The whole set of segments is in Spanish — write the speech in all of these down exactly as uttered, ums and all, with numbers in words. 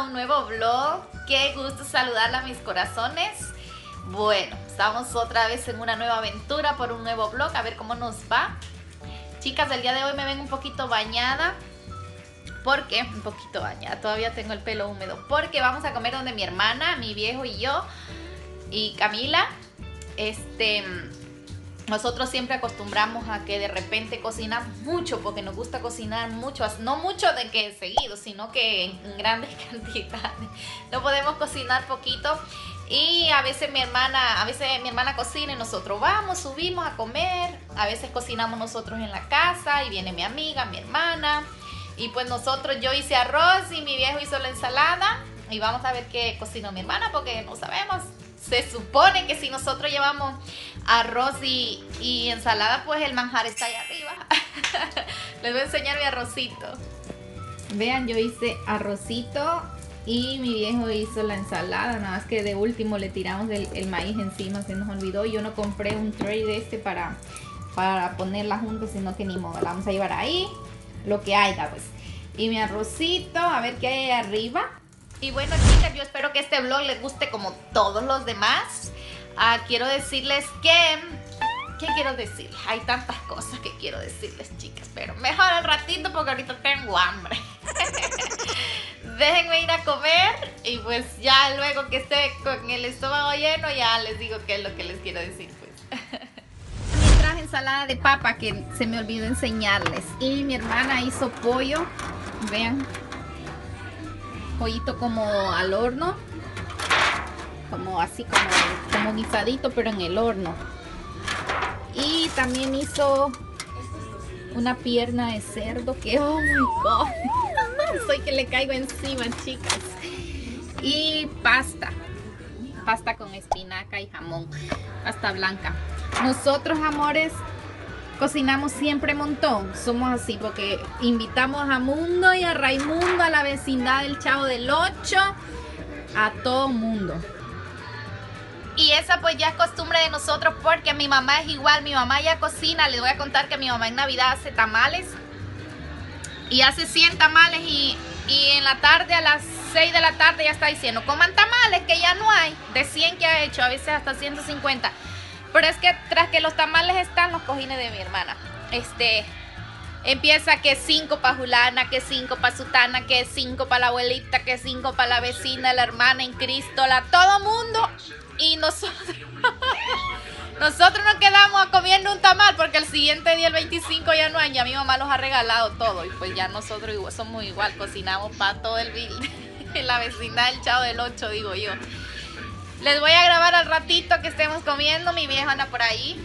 un nuevo vlog. Qué gusto saludarla, mis corazones. Bueno, estamos otra vez en una nueva aventura por un nuevo vlog, a ver cómo nos va. Chicas, el día de hoy me ven un poquito bañada. ¿Por qué? Un poquito bañada, todavía tengo el pelo húmedo. Porque vamos a comer donde mi hermana, mi viejo y yo, y Camila. Este... Nosotros siempre acostumbramos a que de repente cocinamos mucho, porque nos gusta cocinar mucho, no mucho de que seguido, sino que en grandes cantidades. No podemos cocinar poquito y a veces mi hermana, a veces mi hermana cocina y nosotros vamos, subimos a comer. A veces cocinamos nosotros en la casa y viene mi amiga, mi hermana. Y pues nosotros, yo hice arroz y mi viejo hizo la ensalada. Y vamos a ver qué cocinó mi hermana porque no sabemos. Se supone que si nosotros llevamos arroz y, y ensalada, pues el manjar está ahí arriba. Les voy a enseñar mi arrocito. Vean, yo hice arrocito y mi viejo hizo la ensalada. Nada más que de último le tiramos el, el maíz encima, se nos olvidó. Yo no compré un tray de este para, para ponerla juntos, sino que ni modo. La vamos a llevar ahí, lo que haya pues. Y mi arrocito, a ver qué hay ahí arriba. Y bueno, chicas, yo espero que este vlog les guste como todos los demás. Ah, quiero decirles que... ¿Qué quiero decirles? Hay tantas cosas que quiero decirles, chicas, pero mejor al ratito porque ahorita tengo hambre. Déjenme ir a comer y pues ya luego que esté con el estómago lleno ya les digo qué es lo que les quiero decir, pues. También traje ensalada de papa que se me olvidó enseñarles. Y mi hermana hizo pollo, vean. Pollito como al horno, como así como, como guisadito, pero en el horno. Y también hizo una pierna de cerdo que, oh my god, soy que le caigo encima, chicas. Y pasta, pasta con espinaca y jamón, pasta blanca. Nosotros, amores, cocinamos siempre montón, somos así porque invitamos a Mundo y a Raimundo, a la vecindad del Chavo del Ocho, a todo mundo. Y esa pues ya es costumbre de nosotros porque mi mamá es igual, mi mamá ya cocina. Les voy a contar que mi mamá en Navidad hace tamales y hace cien tamales y, y en la tarde a las seis de la tarde ya está diciendo coman tamales que ya no hay, de cien que ha hecho, a veces hasta ciento cincuenta. Pero es que tras que los tamales están los cojines de mi hermana, este, empieza que cinco para Julana, que cinco para Sutana, que cinco para la abuelita, que cinco para la vecina, la hermana en Cristo, la todo mundo. Y nosotros, nosotros nos quedamos comiendo un tamal porque el siguiente día, el veinticinco, ya no hay, ya mi mamá los ha regalado todo. Y pues ya nosotros igual, somos igual, cocinamos para todo el en la vecindad del Chavo del Ocho, digo yo. Les voy a grabar al ratito que estemos comiendo. Mi vieja anda por ahí.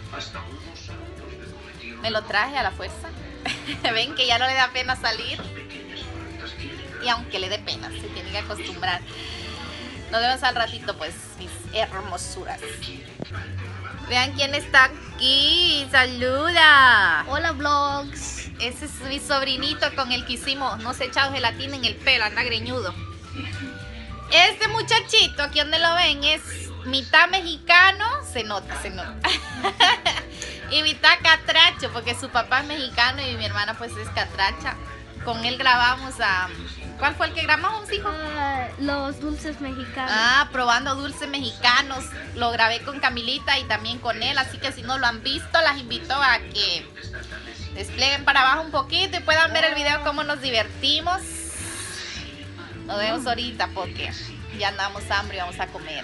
Me lo traje a la fuerza. Ven que ya no le da pena salir. Y aunque le dé pena, se tiene que acostumbrar. Nos vemos al ratito, pues, mis hermosuras. Vean quién está aquí. ¡Saluda! Hola, vlogs. Ese es mi sobrinito con el que hicimos. No se ha echado gelatina en el pelo, anda greñudo. Este muchachito, aquí donde lo ven, es mitad mexicano, se nota, se nota. Y mitad catracho, porque su papá es mexicano y mi hermana pues es catracha. Con él grabamos a... ¿Cuál fue el que grabamos, hijo? Uh, los dulces mexicanos. Ah, probando dulces mexicanos. Lo grabé con Camilita y también con él, así que si no lo han visto, las invito a que desplieguen para abajo un poquito y puedan ver el video cómo nos divertimos. Nos vemos ahorita porque ya andamos hambre y vamos a comer.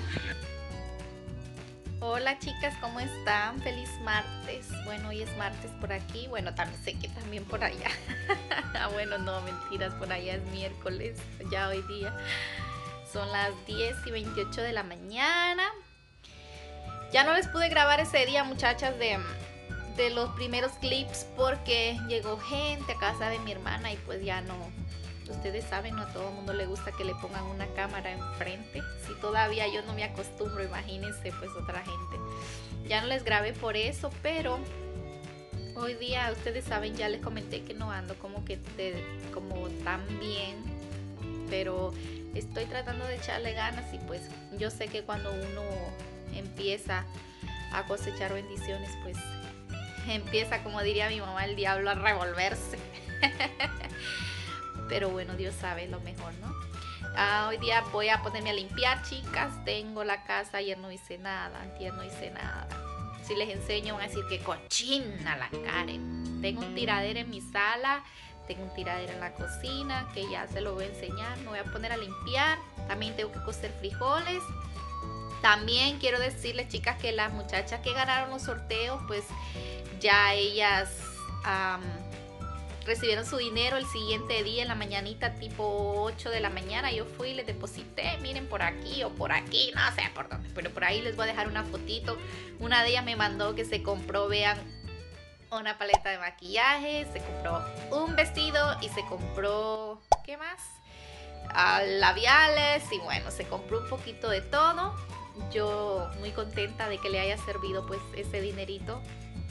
Hola, chicas, ¿cómo están? Feliz martes. Bueno, hoy es martes por aquí. Bueno, también sé que también por allá. Ah, bueno, no, mentiras, por allá es miércoles. Ya hoy día son las diez y veintiocho de la mañana. Ya no les pude grabar ese día, muchachas, de, de los primeros clips porque llegó gente a casa de mi hermana y pues ya no... Ustedes saben, no a todo el mundo le gusta que le pongan una cámara enfrente. Si todavía yo no me acostumbro, imagínense pues otra gente. Ya no les grabé por eso, pero hoy día, ustedes saben, ya les comenté que no ando como que te, como tan bien. Pero estoy tratando de echarle ganas y pues yo sé que cuando uno empieza a cosechar bendiciones, pues empieza, como diría mi mamá, el diablo a revolverse. Pero bueno, Dios sabe lo mejor, ¿no? Ah, hoy día voy a ponerme a limpiar, chicas. Tengo la casa, ayer no hice nada, antier no hice nada. Si les enseño van a decir que cochina la Karen. Tengo un tiradero en mi sala, tengo un tiradero en la cocina, que ya se lo voy a enseñar. Me voy a poner a limpiar. También tengo que cocer frijoles. También quiero decirles, chicas, que las muchachas que ganaron los sorteos, pues ya ellas um, recibieron su dinero el siguiente día en la mañanita, tipo ocho de la mañana. Yo fui y les deposité, miren, por aquí o por aquí, no sé por dónde, pero por ahí les voy a dejar una fotito. Una de ellas me mandó que se compró, vean, una paleta de maquillaje, se compró un vestido y se compró, ¿qué más? Uh, labiales y bueno, se compró un poquito de todo. Yo muy contenta de que le haya servido pues ese dinerito.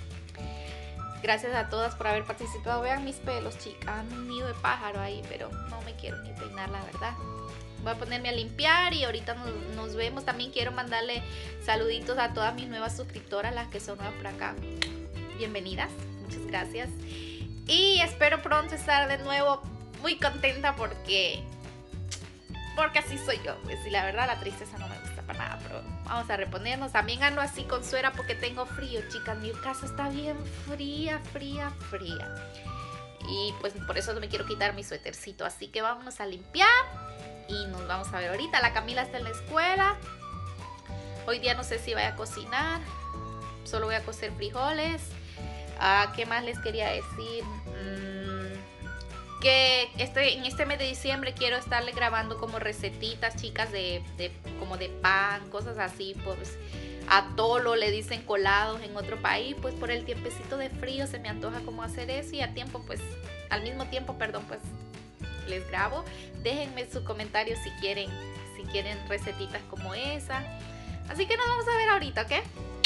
Gracias a todas por haber participado. Vean mis pelos, chicas, un nido de pájaro ahí, pero no me quiero ni peinar, la verdad. Voy a ponerme a limpiar y ahorita nos, nos vemos. También quiero mandarle saluditos a todas mis nuevas suscriptoras, las que son nuevas por acá. Bienvenidas, muchas gracias. Y espero pronto estar de nuevo muy contenta porque... porque así soy yo, pues, y la verdad la tristeza no me gusta para nada, pero vamos a reponernos. También ando así con suera porque tengo frío, chicas. Mi casa está bien fría, fría, fría. Y pues por eso no me quiero quitar mi suétercito. Así que vámonos a limpiar y nos vamos a ver ahorita. La Camila está en la escuela. Hoy día no sé si vaya a cocinar. Solo voy a cocer frijoles. Ah, ¿qué más les quería decir? Mm, que este, en este mes de diciembre quiero estarle grabando como recetitas, chicas, de, de como de pan, cosas así, pues atolo le dicen colados en otro país. Pues por el tiempecito de frío se me antoja como hacer eso y a tiempo, pues al mismo tiempo, perdón, pues les grabo. Déjenme sus comentarios si quieren, si quieren recetitas como esa. Así que nos vamos a ver ahorita, ¿ok?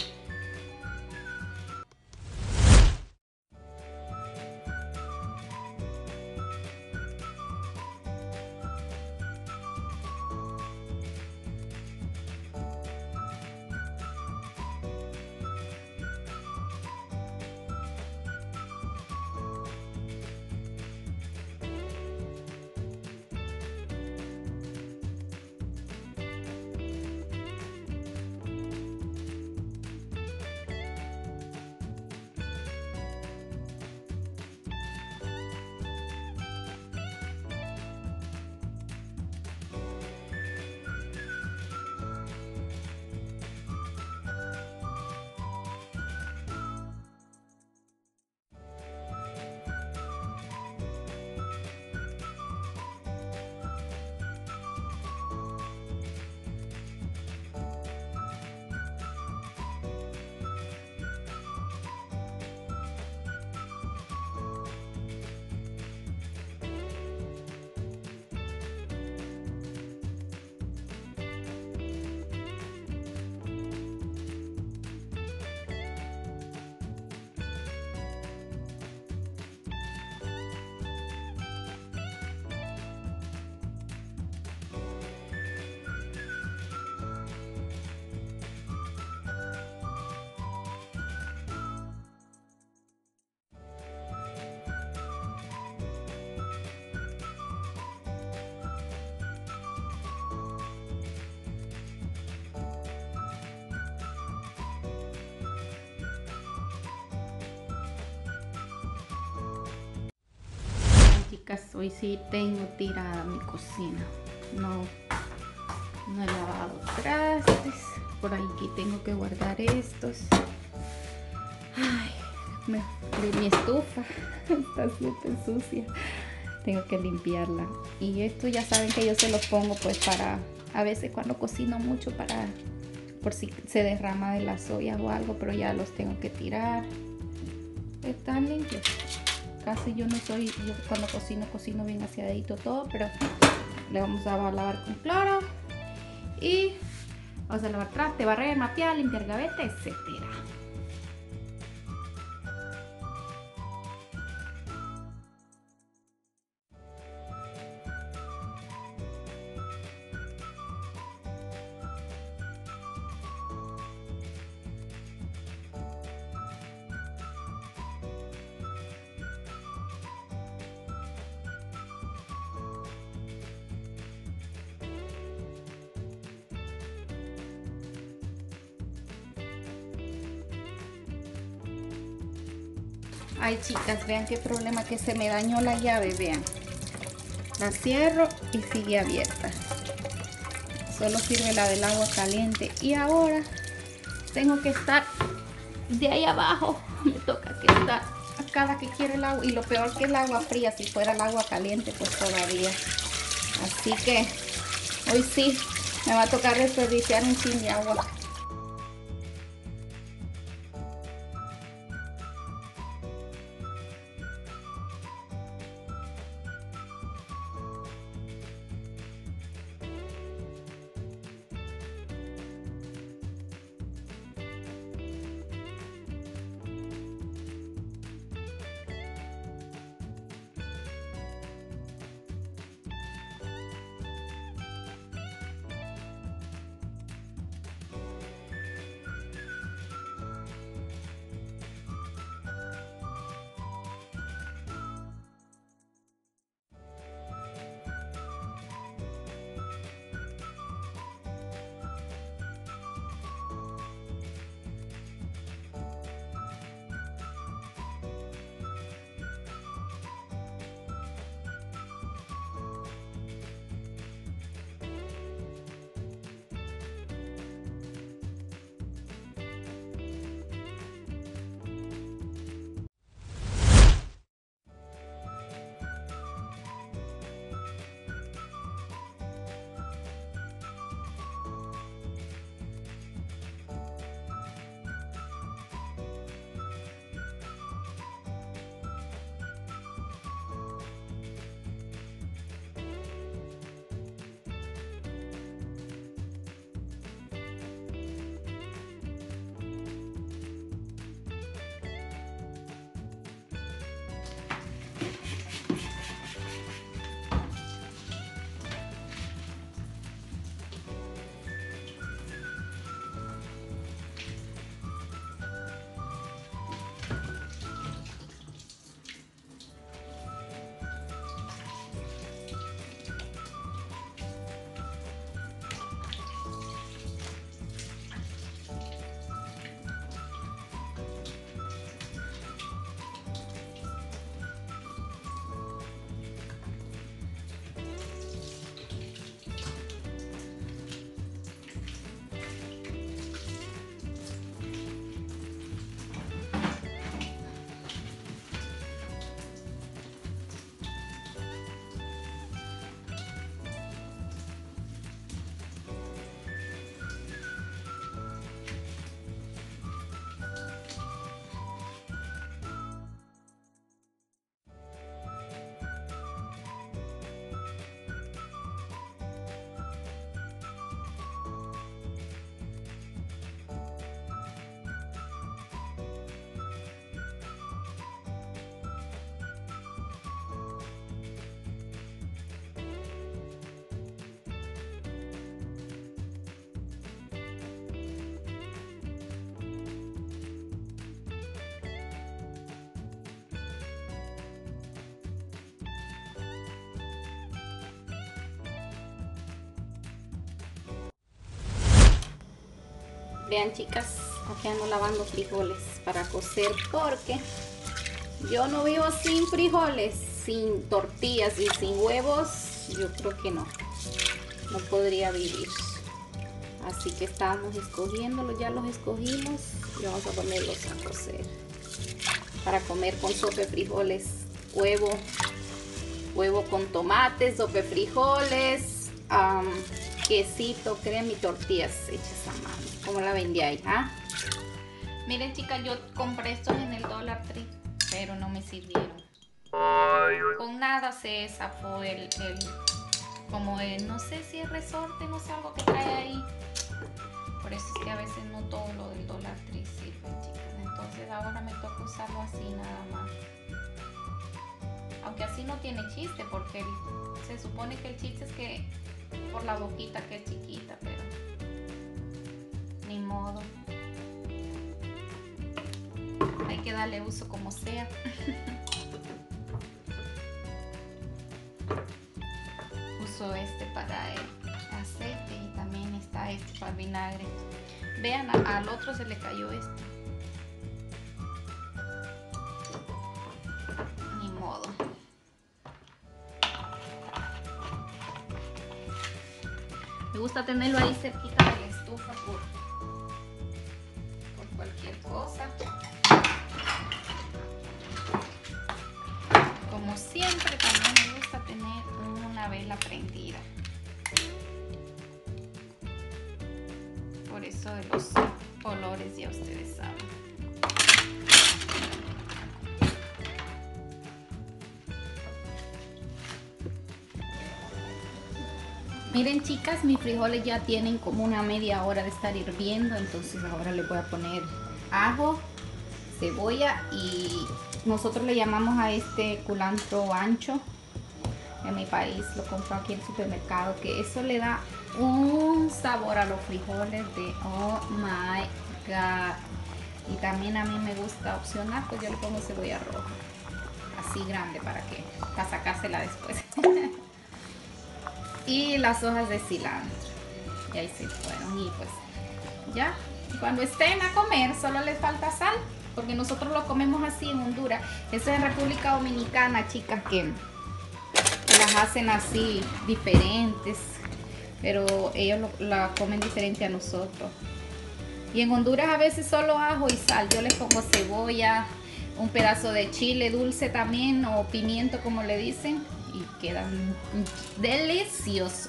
Chicas, hoy sí tengo tirada mi cocina. No, no he lavado trastes. Por aquí tengo que guardar estos. Ay, me, de mi estufa está súper sucia. Tengo que limpiarla. Y esto ya saben que yo se los pongo pues para, a veces cuando cocino mucho, para por si se derrama de las ollas o algo, pero ya los tengo que tirar. Están limpios. Casi yo no soy, yo cuando cocino, cocino bien aseadito todo, pero le vamos a lavar con cloro y vamos a lavar traste, barrer, mapear, limpiar gaveta, etcétera. Ay, chicas, vean qué problema, que se me dañó la llave, vean. La cierro y sigue abierta. Solo sirve la del agua caliente. Y ahora tengo que estar de ahí abajo. Me toca que estar a cada que quiere el agua. Y lo peor que el agua fría. Si fuera el agua caliente, pues todavía. Así que hoy sí me va a tocar desperdiciar un chin de agua. Vean, chicas, aquí ando lavando frijoles para cocer porque yo no vivo sin frijoles, sin tortillas y sin huevos. Yo creo que no, no podría vivir. Así que estábamos escogiéndolos, ya los escogimos y vamos a ponerlos a cocer para comer con sopa de frijoles, huevo, huevo con tomate, sopa de frijoles, um, quesito, crema y tortillas hechas a mano. ¿Cómo la vendí ahí? ¿Ah? Miren, chicas, yo compré estos en el Dollar Tree, pero no me sirvieron. Con nada se zafó el, el como el, no sé si es resorte, no sé, algo que trae ahí. Por eso es que a veces no todo lo del Dollar Tree sirve, chicas. Entonces ahora me toca usarlo así nada más. Aunque así no tiene chiste, porque el, se supone que el chiste es que por la boquita que es chiquita, pero ni modo. Hay que darle uso como sea. Uso este para el aceite y también está este para el vinagre. Vean, a, al otro se le cayó este. gusta tenerlo ahí cerquita de la estufa por, por cualquier cosa. Como siempre, también me gusta tener una vela prendida. Por eso de los olores ya ustedes saben. Miren, chicas, mis frijoles ya tienen como una media hora de estar hirviendo, entonces ahora les voy a poner ajo, cebolla y nosotros le llamamos a este culantro ancho. En mi país lo compro aquí en el supermercado, que eso le da un sabor a los frijoles de oh my god. Y también a mí me gusta opcional, pues yo le pongo cebolla roja, así grande para que para sacársela después. Y las hojas de cilantro, y ahí se fueron. Y pues ya, cuando estén a comer solo les falta sal, porque nosotros lo comemos así en Honduras. Eso es en República Dominicana, chicas, que las hacen así diferentes, pero ellos lo, la comen diferente a nosotros. Y en Honduras a veces solo ajo y sal. Yo les pongo cebolla, un pedazo de chile dulce también, o pimiento como le dicen, y quedan deliciosos.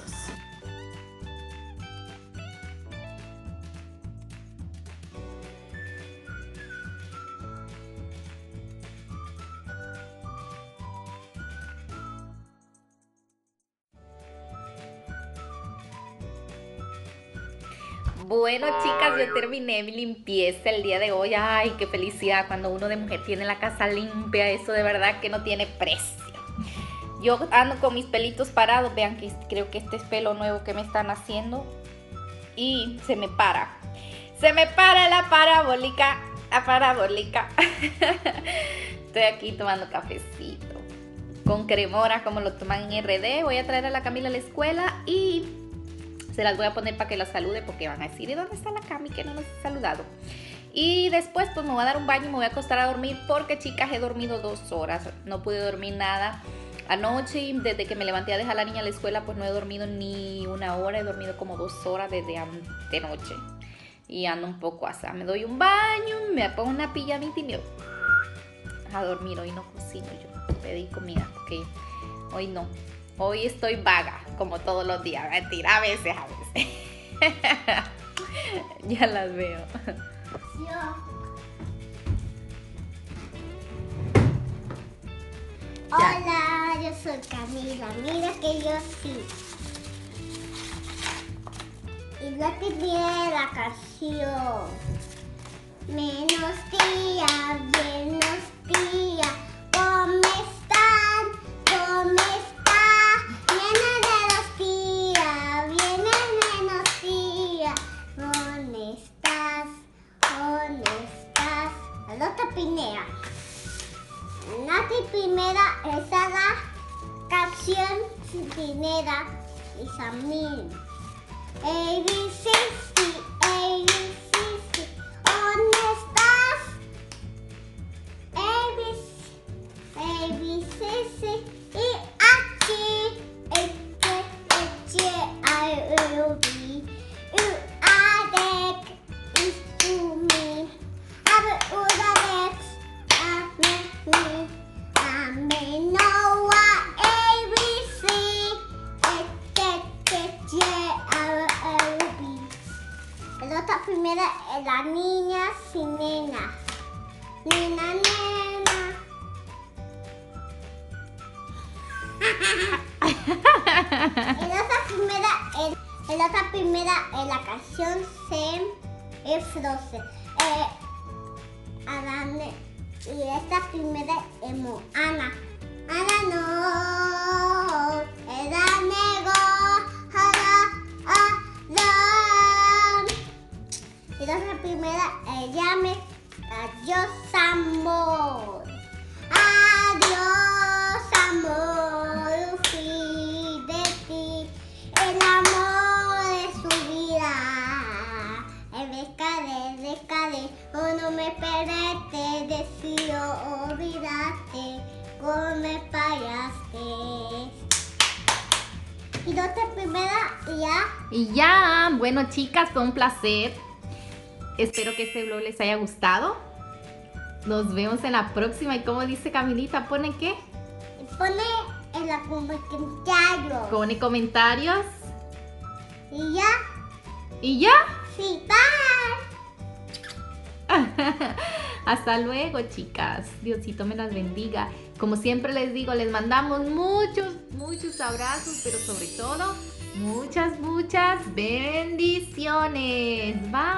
Bueno, chicas, yo terminé mi limpieza el día de hoy. Ay, qué felicidad cuando uno de mujer tiene la casa limpia. Eso de verdad que no tiene precio. Yo ando con mis pelitos parados. Vean que creo que este es pelo nuevo que me están haciendo. Y se me para. Se me para la parabólica. La parabólica. Estoy aquí tomando cafecito con cremora como lo toman en R D. Voy a traer a la Camila a la escuela y se las voy a poner para que la salude, porque van a decir, ¿y dónde está la Cami que no nos ha saludado? Y después pues me voy a dar un baño y me voy a acostar a dormir, porque chicas, he dormido dos horas. No pude dormir nada anoche, y desde que me levanté a dejar a la niña a la escuela pues no he dormido ni una hora. He dormido como dos horas desde anoche y ando un poco así. Me doy un baño, me pongo una pijamita y me voy a dormir. Hoy no cocino, yo pedí comida porque hoy no. Hoy estoy vaga, como todos los días. Mentira, a veces, a veces. Ya las veo. Hola, yo soy Camila. Mira que yo sí. Y ya te viene la canción. Menos día, menos día. ¿Cómo están? ¿Cómo están? Vienen menos día, vienen menos día. ¿Dónde estás? ¿Dónde estás? La otra pinea. Nati Primera, esa es la canción primera y también A B C C, A B C C, ¿dónde estás? A B C, A B C C, y aquí, H, H, I, U, B, U, A, D, is to me, A, B, U, D, X, A, me, me, I may know what A, B, C, H, H, I, I, U, B. La otra primera es la niña sin nena. Nena, nena. Y la otra primera es, la otra primera es la canción Sam es Frozen. Eh, Adane. Y esta primera es Moana. Ana no, era nego, ara, ara. Y la primera es llame, adiós amor. Adiós amor, fui de ti, el amor de su vida. El rescate, rescate, o no me perdete, decido olvidarte, como me fallaste. Y doce primera y ya. Y ya, bueno chicas, fue un placer. Espero que este vlog les haya gustado. Nos vemos en la próxima. ¿Y como dice Camilita? ¿Pone qué? Pone en los comentarios. Pone comentarios. Y ya. ¿Y ya? Sí, bye. Hasta luego, chicas. Diosito me las bendiga. Como siempre les digo, les mandamos muchos, muchos abrazos, pero sobre todo, muchas, muchas bendiciones. Bye.